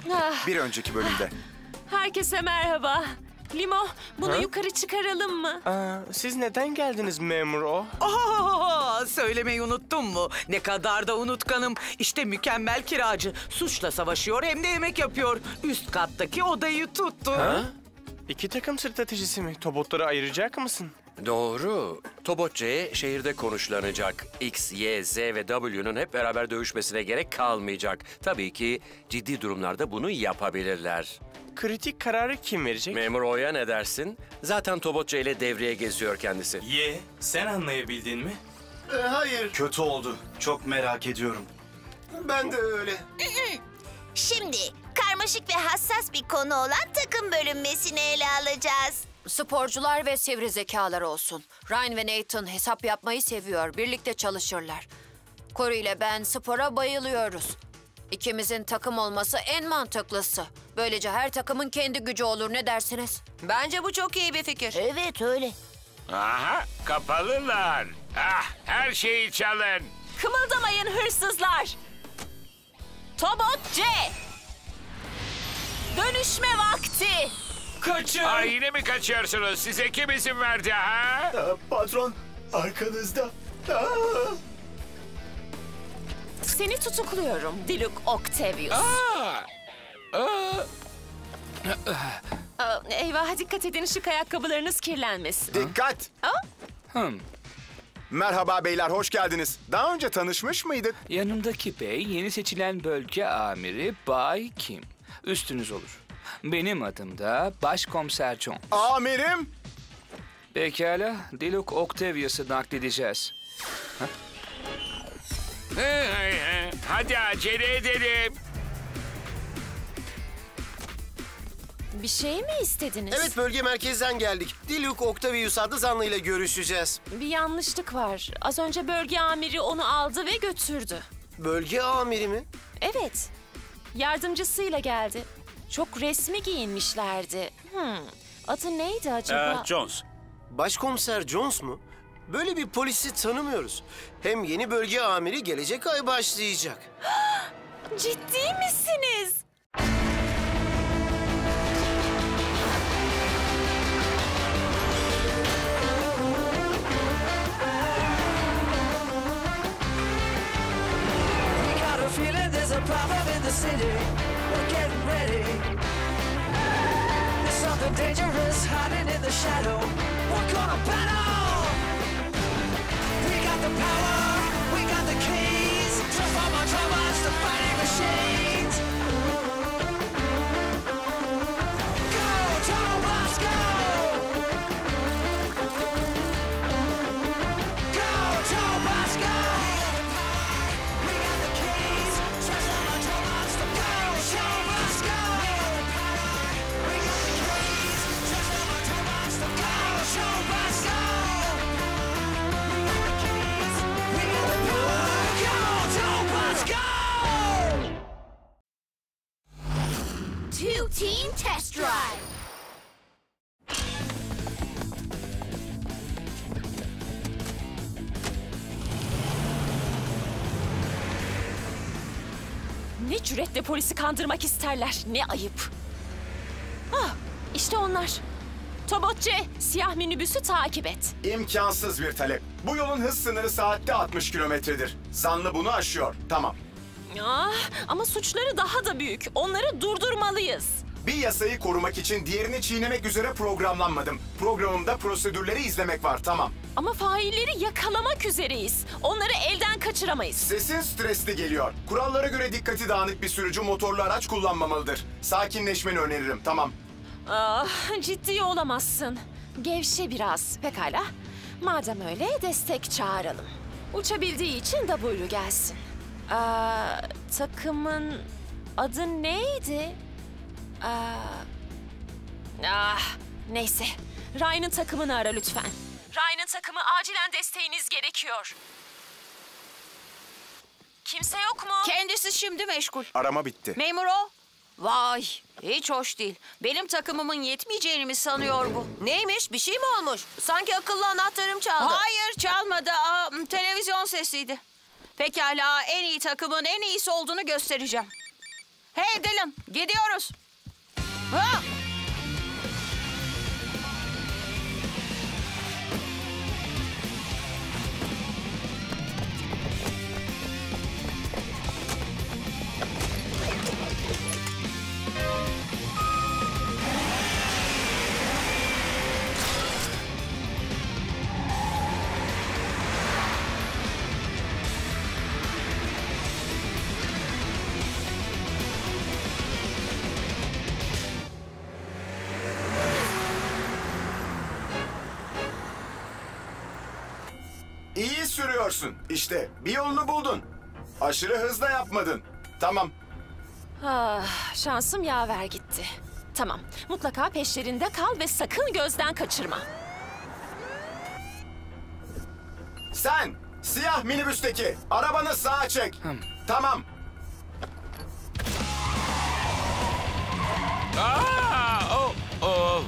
Bir önceki bölümde. Herkese merhaba. Limo, bunu yukarı çıkaralım mı? Siz neden geldiniz memur o? Söylemeyi unuttun mu? Ne kadar da unutkanım. İşte mükemmel kiracı. Suçla savaşıyor hem de yemek yapıyor. Üst kattaki odayı tuttu. İki takım stratejisi mi? Tobotları ayıracak mısın? Doğru. Tobotçe'ye şehirde konuşlanacak. X, Y, Z ve W'nun hep beraber dövüşmesine gerek kalmayacak. Tabii ki ciddi durumlarda bunu yapabilirler. Kritik kararı kim verecek? Memur O'ya ne dersin? Zaten Tobotçe ile devreye geziyor kendisi. Sen anlayabildin mi? Hayır. Kötü oldu. Çok merak ediyorum. Ben de öyle. Şimdi karmaşık ve hassas bir konu olan takım bölünmesini ele alacağız. Sporcular ve sivri zekalar olsun. Ryan ve Nathan hesap yapmayı seviyor. Birlikte çalışırlar. Corey ile ben spora bayılıyoruz. İkimizin takım olması en mantıklısı. Böylece her takımın kendi gücü olur. Ne dersiniz? Bence bu çok iyi bir fikir. Evet öyle. Aha, kapalılar. Her şeyi çalın. Kımıldamayın hırsızlar. Tobot C. Dönüşme vakti. Kaçın. Yine mi kaçıyorsunuz? Size kim izin verdi ha? Patron, arkanızda. Seni tutukluyorum Diluc Octavius. Eyvah, dikkat edin, şık ayakkabılarınız kirlenmesin. Dikkat. Merhaba beyler, hoş geldiniz. Daha önce tanışmış mıydık? Yanımdaki bey yeni seçilen bölge amiri Bay Kim. Üstünüz olur. Benim adım da Başkomiser Jones. Amirim. Pekala, Diluc Octavius'u nakledeceğiz. Hadi acele edelim. Bir şey mi istediniz? Evet, bölge merkezden geldik. Diluc Octavius adlı zanlıyla görüşeceğiz. Bir yanlışlık var. Az önce bölge amiri onu aldı ve götürdü. Bölge amiri mi? Evet. Yardımcısıyla geldi. Çok resmi giyinmişlerdi. Adı neydi acaba? Jones. Başkomiser Jones mu? Böyle bir polisi tanımıyoruz. Hem yeni bölge amiri gelecek ay başlayacak. Ciddi misiniz? Dangerous hiding in the shadow. We're gonna battle. We got the power, we got the keys. Transform our robots to fighting machines. Go, Autobots, go! Go, Autobots, go! We got the keys. Transform our robots to go, Autobots, go! We got the keys. Transform our robots to go, Autobots, go! We got the power, go, Autobots, go! Two-team test drive. Ne cüretle polisi kandırmak isterler. Ne ayıp. İşte onlar. Tobotçe, siyah minibüsü takip et. İmkansız bir talep. Bu yolun hız sınırı saatte 60 kilometredir. Zanlı bunu aşıyor. Tamam. Ama suçları daha da büyük. Onları durdurmalıyız. Bir yasayı korumak için diğerini çiğnemek üzere programlanmadım. Programımda prosedürleri izlemek var, tamam. Ama failleri yakalamak üzereyiz. Onları elden kaçıramayız. Sesin stresli geliyor. Kurallara göre dikkati dağınık bir sürücü motorlu araç kullanmamalıdır. Sakinleşmeni öneririm, tamam. Ciddi olamazsın. Gevşe biraz. Pekala. Madem öyle destek çağıralım. Uçabildiği için W gelsin. Takımın adı neydi? Neyse. Ryan'ın takımını ara lütfen. Ryan'ın takımı acilen desteğiniz gerekiyor. Kimse yok mu? Kendisi şimdi meşgul. Arama bitti. Memur o. Vay, hiç hoş değil. Benim takımımın yetmeyeceğini mi sanıyor bu? Neymiş? Bir şey mi olmuş? Sanki akıllı anahtarım çaldı. Hayır, çalmadı. Televizyon sesiydi. Pekala, en iyi takımın en iyisi olduğunu göstereceğim. Hey Dylan, gidiyoruz. Ha! İyi sürüyorsun. İşte bir yolunu buldun. Aşırı hızla yapmadın. Tamam. Ah, şansım yaver gitti. Tamam, mutlaka peşlerinde kal ve sakın gözden kaçırma. Sen siyah minibüsteki arabanı sağa çek. Tamam. Oh, oh.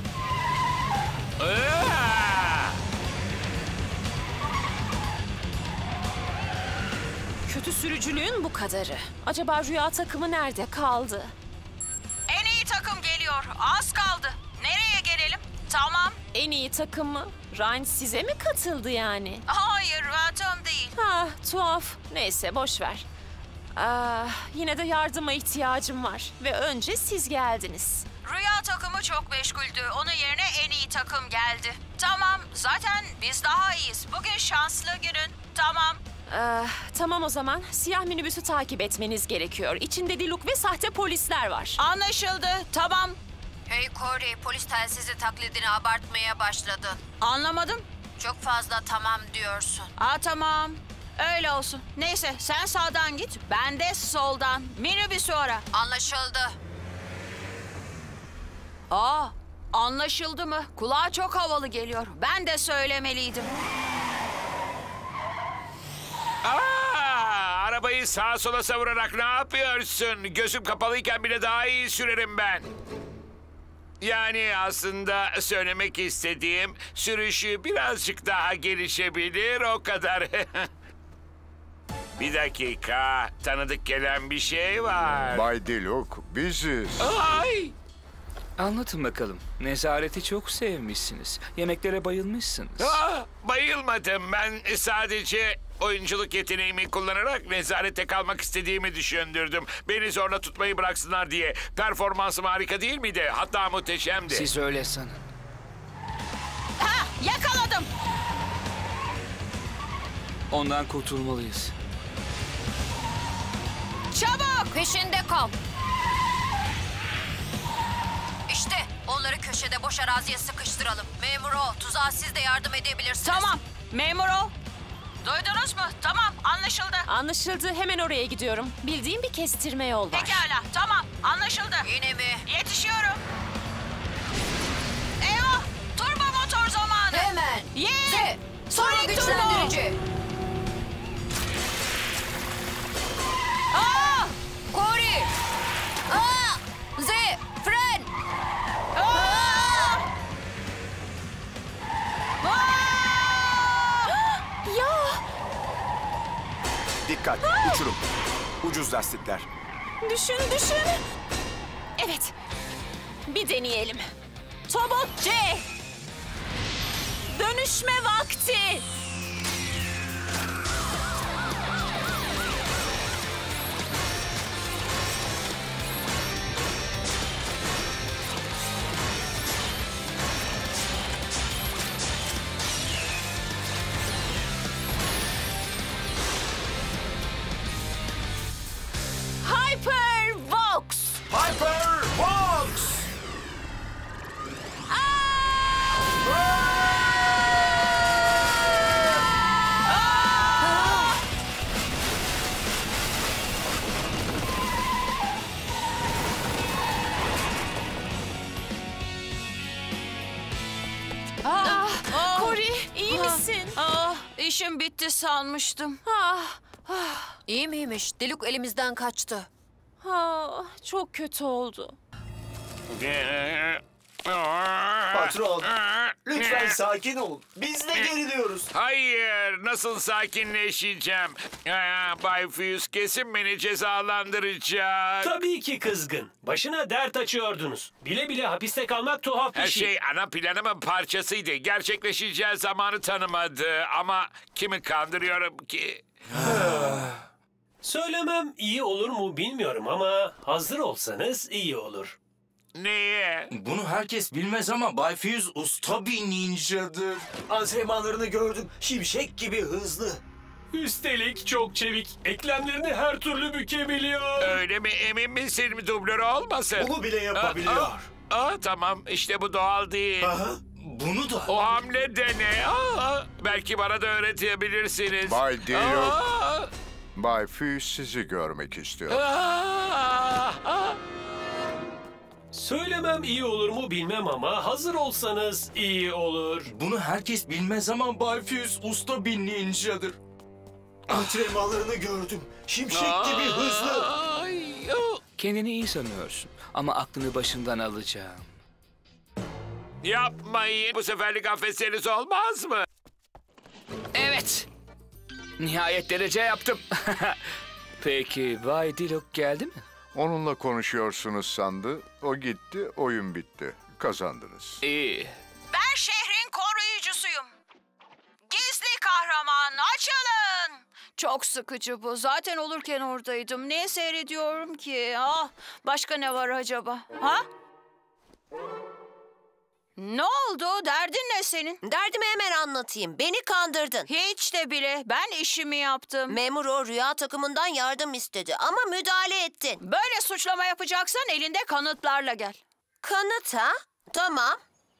Kötü sürücülüğün bu kadarı. Acaba rüya takımı nerede kaldı? En iyi takım geliyor. Az kaldı. Nereye gelelim? Tamam. En iyi takım mı? Ryan size mi katıldı yani? Hayır, Tom değil. Ha, tuhaf. Neyse, boş ver. Yine de yardıma ihtiyacım var. Ve önce siz geldiniz. Rüya takımı çok meşguldü. Onun yerine en iyi takım geldi. Tamam, zaten biz daha iyiyiz. Bugün şanslı günün. Tamam. Tamam o zaman. Siyah minibüsü takip etmeniz gerekiyor. İçinde Diluk ve sahte polisler var. Anlaşıldı. Tamam. Hey Corey, polis telsizi taklidini abartmaya başladın. Anlamadım. Çok fazla tamam diyorsun. Tamam. Öyle olsun. Neyse, sen sağdan git. Ben de soldan. Minibüsü ara. Anlaşıldı. Anlaşıldı mı? Kulağa çok havalı geliyor. Ben de söylemeliydim. Arabayı sağa sola savurarak ne yapıyorsun? Gözüm kapalıyken bile daha iyi sürerim ben. Yani aslında söylemek istediğim sürüşü birazcık daha gelişebilir, o kadar. Bir dakika, tanıdık gelen bir şey var. Bay Diluk, biziz. Ay! Anlatın bakalım. Nezareti çok sevmişsiniz. Yemeklere bayılmışsınız. Bayılmadım. Ben sadece oyunculuk yeteneğimi kullanarak nezarette kalmak istediğimi düşündürdüm. Beni zorla tutmayı bıraksınlar diye. Performansım harika değil miydi? Hatta muhteşemdi. Siz öyle sanın. Yakaladım. Ondan kurtulmalıyız. Çabuk. Peşinde kal. İşte onları köşede boş araziye sıkıştıralım. Memur o, tuzağa siz de yardım edebilirsiniz. Tamam. Memur ol. Duydunuz mu? Tamam, anlaşıldı. Anlaşıldı. Hemen oraya gidiyorum. Bildiğim bir kestirme yol var. Pekala, tamam. Anlaşıldı. Yine mi? Yetişiyorum. Eyvah! Turbo motor zamanı. Hemen. Yeah! Sonra Sonic Turbo! güçlendirici. Corey! Z! Fren! Ya! Dikkat. Uçurum. Ucuz lastikler. Düşün. Evet. Bir deneyelim. Tobot C! Dönüşme vakti! Hypervox! Hypervox! Corey, iyi misin? İşim bitti sanmıştım. İyi miymiş? Diluk elimizden kaçtı. Çok kötü oldu. Patron, lütfen sakin ol. Biz de geriliyoruz. Hayır, nasıl sakinleşeceğim? Bay Fuse kesin beni cezalandıracak. Tabii ki kızgın. Başına dert açıyordunuz. Bile bile hapiste kalmak tuhaf bir Her şey. şey ana planımın parçasıydı. Gerçekleşeceği zamanı tanımadı. Ama kimi kandırıyorum ki? Söylemem iyi olur mu bilmiyorum ama hazır olsanız iyi olur. Niye? Bunu herkes bilmez ama Bay Fuse usta bir ninjadır. Antrenmanlarını gördüm. Şimşek gibi hızlı. Üstelik çok çevik. Eklemlerini her türlü bükebiliyor. Öyle mi? Emin misin dublör olmasın? Bunu bile yapabiliyor. Tamam. İşte bu doğal değil. Bunu da... O hamle de ne? Belki bana da öğretebilirsiniz. Bay Diyok, Bay Fuse sizi görmek istiyor. Söylemem iyi olur mu bilmem ama hazır olsanız iyi olur. Bunu herkes bilmez ama Bay Fuse usta bir ninjadır. Antrenmanlarını gördüm. Şimşek gibi hızlı. Kendini iyi sanıyorsun ama aklını başından alacağım. Yapmayın. Bu seferlik affetseniz olmaz mı? Evet. Nihayet derece yaptım. Peki Bay Dilok geldi mi? Onunla konuşuyorsunuz sandı. O gitti, oyun bitti. Kazandınız. İyi. Ben şehrin koruyucusuyum. Gizli kahraman açılın. Çok sıkıcı bu. Zaten olurken oradaydım. Niye seyrediyorum ki? Başka ne var acaba? Ne oldu? Derdin ne senin? Derdimi hemen anlatayım. Beni kandırdın. Hiç de bile. Ben işimi yaptım. Memur o rüya takımından yardım istedi ama müdahale ettin. Böyle suçlama yapacaksan elinde kanıtlarla gel. Kanıt ha? Tamam.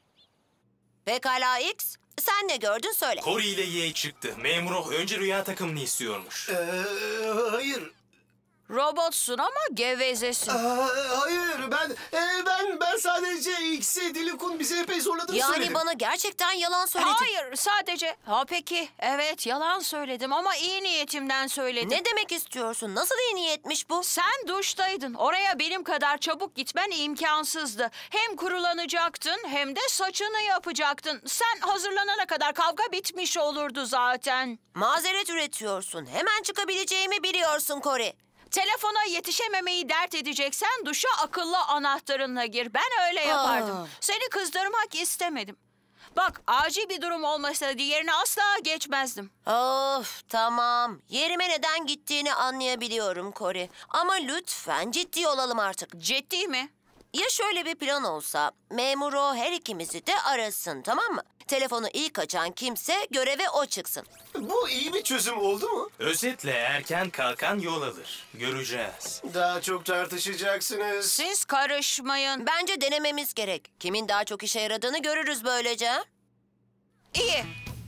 Pekala X. Sen ne gördün söyle. Cory ile Ye çıktı. Memur önce rüya takımını istiyormuş. Hayır. Robotsun ama gevezesin. Hayır, ben sadece X'e Diluk'un bizi epey zorladığını Yani söyledim. bana gerçekten yalan söyledin. Hayır, sadece. Peki. Evet, yalan söyledim ama iyi niyetimden söyledim. Ne demek istiyorsun? Nasıl iyi niyetmiş bu? Sen duştaydın. Oraya benim kadar çabuk gitmen imkansızdı. Hem kurulanacaktın hem de saçını yapacaktın. Sen hazırlanana kadar kavga bitmiş olurdu zaten. Mazeret üretiyorsun. Hemen çıkabileceğimi biliyorsun Cory. Telefona yetişememeyi dert edeceksen duşa akıllı anahtarınla gir. Ben öyle yapardım. Seni kızdırmak istemedim. Bak, acil bir durum olmasaydı yerine asla geçmezdim. Of, tamam. Yerime neden gittiğini anlayabiliyorum Cory. Ama lütfen ciddi olalım artık. Ciddi mi? Ya şöyle bir plan olsa, memur o her ikimizi de arasın, tamam mı? Telefonu ilk açan kimse göreve o çıksın. Bu iyi bir çözüm oldu mu? Özetle erken kalkan yol alır. Göreceğiz. Daha çok tartışacaksınız. Siz karışmayın. Bence denememiz gerek. Kimin daha çok işe yaradığını görürüz böylece. İyi.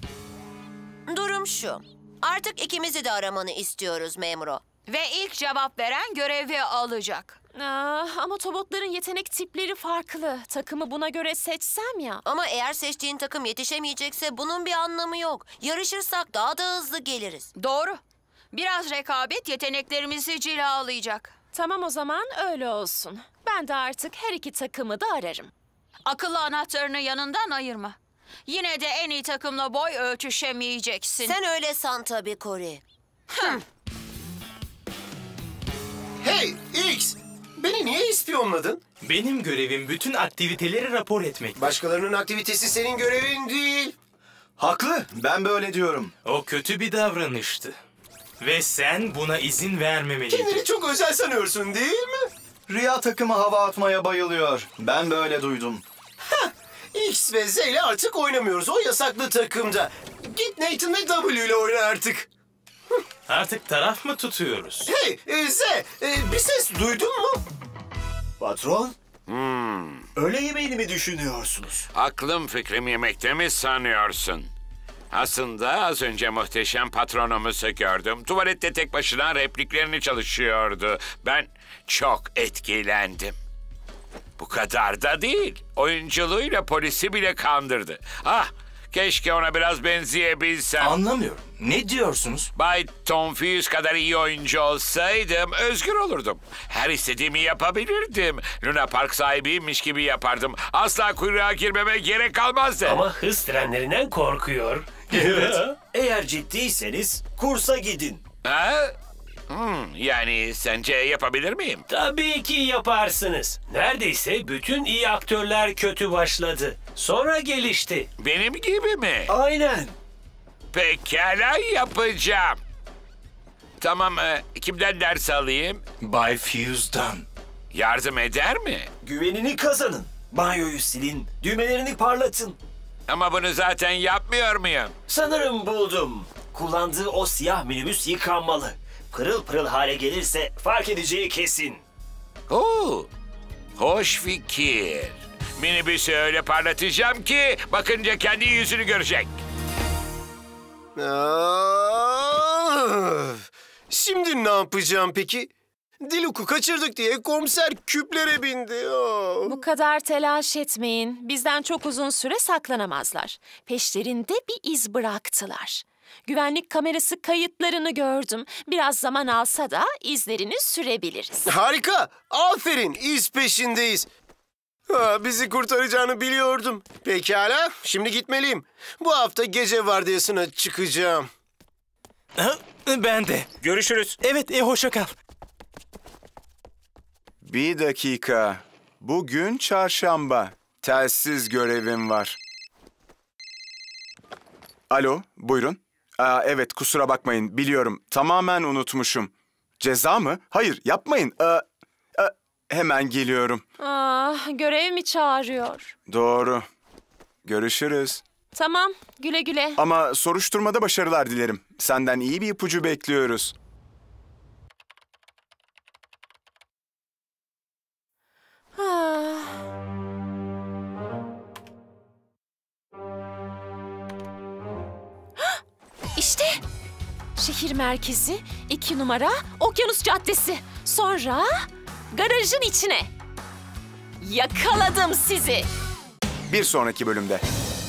Durum şu. Artık ikimizi de aramanı istiyoruz memuro. Ve ilk cevap veren görevi alacak. Ama Tobotların yetenek tipleri farklı. Takımı buna göre seçsem ya. Ama eğer seçtiğin takım yetişemeyecekse bunun bir anlamı yok. Yarışırsak daha da hızlı geliriz. Doğru. Biraz rekabet yeteneklerimizi cilalayacak. Tamam, o zaman öyle olsun. Ben de artık her iki takımı da ararım. Akıllı anahtarını yanından ayırma. Yine de en iyi takımla boy ölçüşemeyeceksin. Sen öyle san tabii Cory. Hey X! Beni niye ispiyonladın? Benim görevim bütün aktiviteleri rapor etmek. Başkalarının aktivitesi senin görevin değil. Haklı. Ben böyle diyorum. O kötü bir davranıştı. Ve sen buna izin vermemeliydin. Kendini çok özel sanıyorsun değil mi? Rüya takımı hava atmaya bayılıyor. Ben böyle duydum. X ve Z ile artık oynamıyoruz. O yasaklı takımda. Git Nathan ve W ile oyna artık. Artık taraf mı tutuyoruz? Hey Z, bir ses duydun mu? Patron, öğle yemeğini mi düşünüyorsunuz? Aklım fikrim yemekte mi sanıyorsun? Aslında az önce muhteşem patronumuzu gördüm. Tuvalette tek başına repliklerini çalışıyordu. Ben çok etkilendim. Bu kadar da değil. Oyunculuğuyla polisi bile kandırdı. Keşke ona biraz benzeyebilsem. Anlamıyorum. Ne diyorsunuz? Bay Tom Fuse kadar iyi oyuncu olsaydım özgür olurdum. Her istediğimi yapabilirdim. Luna Park sahibiymiş gibi yapardım. Asla kuyruğa girmeme gerek kalmazdı. Ama hız trenlerinden korkuyor. Evet. Eğer ciddiyseniz kursa gidin. Ha? Yani sence yapabilir miyim? Tabii ki yaparsınız. Neredeyse bütün iyi aktörler kötü başladı. Sonra gelişti. Benim gibi mi? Aynen. Pekala yapacağım. Tamam, kimden ders alayım? Bay Fuse'dan. Yardım eder mi? Güvenini kazanın. Banyoyu silin, düğmelerini parlatın. Ama bunu zaten yapmıyor muyum? Sanırım buldum. Kullandığı o siyah minibüs yıkanmalı. Pırıl pırıl hale gelirse fark edeceği kesin. Oo, hoş fikir. Minibüsü öyle parlatacağım ki bakınca kendi yüzünü görecek. Şimdi ne yapacağım peki? Diluc'u kaçırdık diye komiser küplere bindi. Bu kadar telaş etmeyin. Bizden çok uzun süre saklanamazlar. Peşlerinde bir iz bıraktılar. Güvenlik kamerası kayıtlarını gördüm. Biraz zaman alsa da izlerini sürebiliriz. Harika. Aferin. İz peşindeyiz. Bizi kurtaracağını biliyordum. Pekala. Şimdi gitmeliyim. Bu hafta gece vardiyasına çıkacağım. Ben de. Görüşürüz. Evet, hoşça kal. Bir dakika. Bugün çarşamba. Telsiz görevim var. Alo, buyurun. Evet, kusura bakmayın. Biliyorum, tamamen unutmuşum. Ceza mı? Hayır, yapmayın. Hemen geliyorum. Görev mi çağırıyor? Doğru. Görüşürüz. Tamam, güle güle. Ama soruşturmada başarılar dilerim. Senden iyi bir ipucu bekliyoruz. İşte şehir merkezi, 2 numara Okyanus Caddesi. Sonra garajın içine. Yakaladım sizi. Bir sonraki bölümde.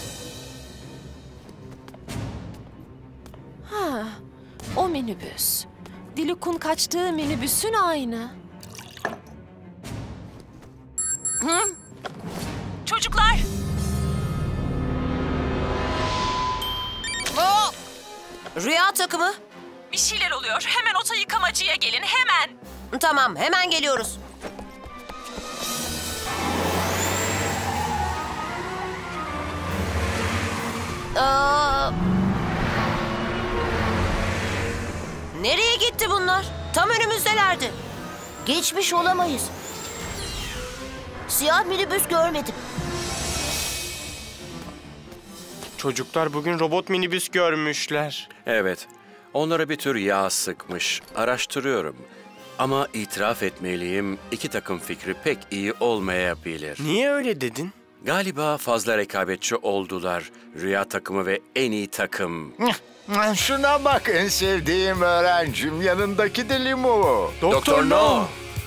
O minibüs. Diluc'un kaçtığı minibüsün aynı. Çocuklar! Rüya takımı. Bir şeyler oluyor. Hemen oto yıkamacıya gelin, hemen. Tamam, hemen geliyoruz. Nereye gitti bunlar? Tam önümüzdelerdi. Geçmiş olamayız. Siyah minibüs görmedim. Çocuklar bugün robot minibüs görmüşler. Evet, onlara bir tür yağ sıkmış. Araştırıyorum. Ama itiraf etmeliyim, 2 takım fikri pek iyi olmayabilir. Niye öyle dedin? Galiba fazla rekabetçi oldular. Rüya takımı ve en iyi takım. Şuna bak, en sevdiğim öğrencim, yanındaki de Limo. Doktor No.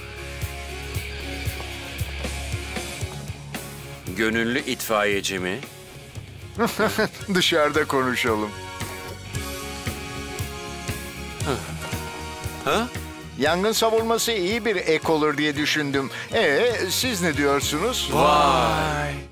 Gönüllü itfaiyeci mi? Dışarıda konuşalım. Ha? Yangın savunması iyi bir ek olur diye düşündüm. Siz ne diyorsunuz? Vay!